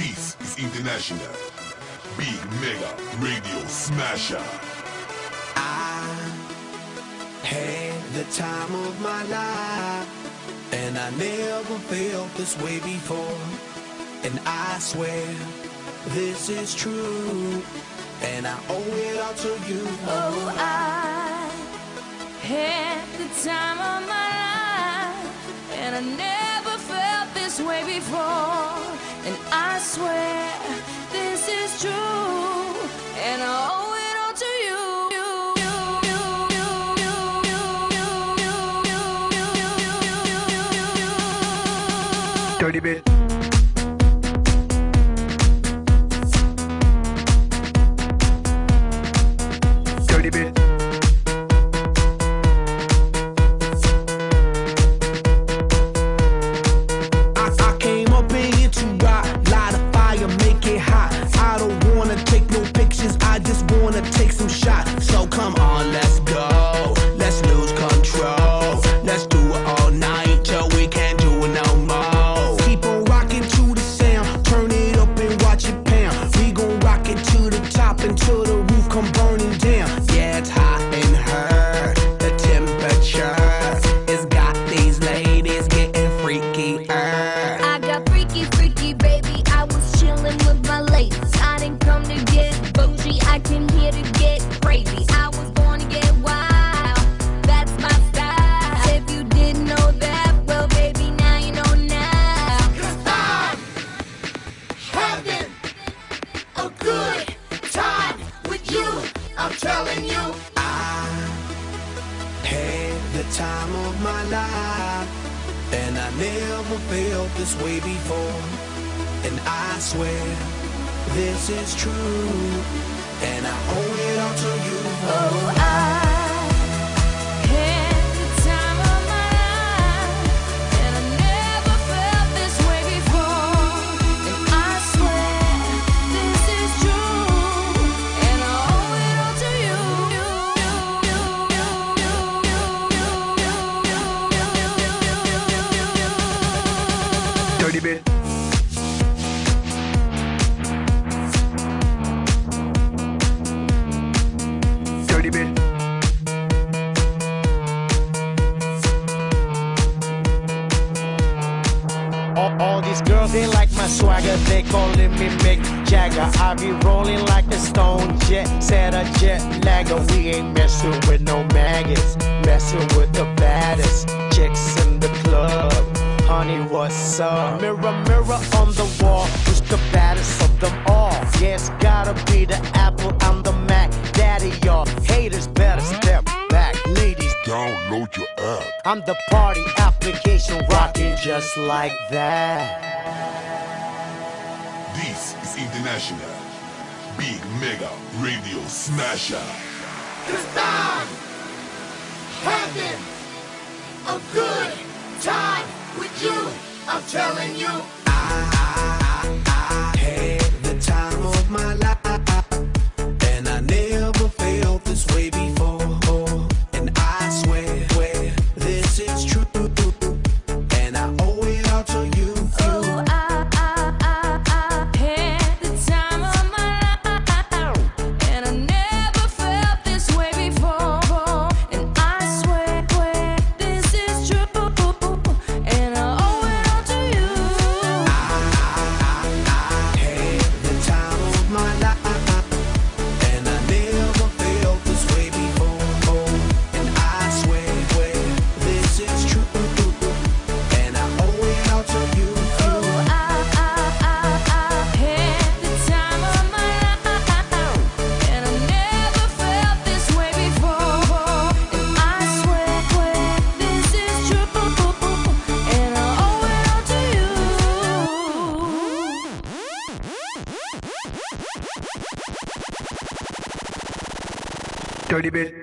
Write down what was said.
This is International Big Mega Radio Smasher. I had the time of my life, and I never felt this way before. And I swear this is true, and I owe it all to you. Oh, I had the time of my life, and I never felt this way before. And I swear this is true, and I owe it all to you. Dirty bit. Dirty bit. I came up in here to rock, light a fire, make it hot. I don't wanna take no pictures, I just wanna take some shots. So come on, let's go, let's lose control. Let's do it all night till we can't do it no more. Keep on rocking to the sound, turn it up and watch it pound. We gon' rock it to the top until the roof come burning down. Yeah, it's hot in her, the temperature has got these ladies getting freaky. I got freaky, freaky, baby. I was chillin' with my ladies. I didn't come to get bougie, I came here to get crazy. I was born to get wild, that's my style. If you didn't know that, well, baby, now you know now. 'Cause I'm having a good time with you, I'm telling you. I had the time of my life, and I never felt this way before. And I swear this is true, and I owe it all to you. Oh, I had the time of my life, and I never felt this way before. And I swear this is true, and I owe it all to you. Dirty bit. Dirty bit. All these girls, they like my swagger, they calling me Mick Jagger. I be rolling like a stone jet, set a jet lagger. We ain't messing with no maggots, messing with the baddest chicks in the club. Honey, what's up? Mirror, mirror on the wall, who's the baddest of them all? Yeah, it's gotta be the Apple, I'm the Mac. Daddy, y'all haters better step back. Ladies, Download your app. I'm the party application rocking just like that. This is International Big Mega Radio Smasher. 'Cause I'm having a good time with you, I'm telling you. I had the time of my life, and I never felt this way before. And I swear this is true, and I owe it all to you. Oh, I had the time of my life, and I never felt this way before. And I swear this is true, and I owe it all to you. Dirty bit.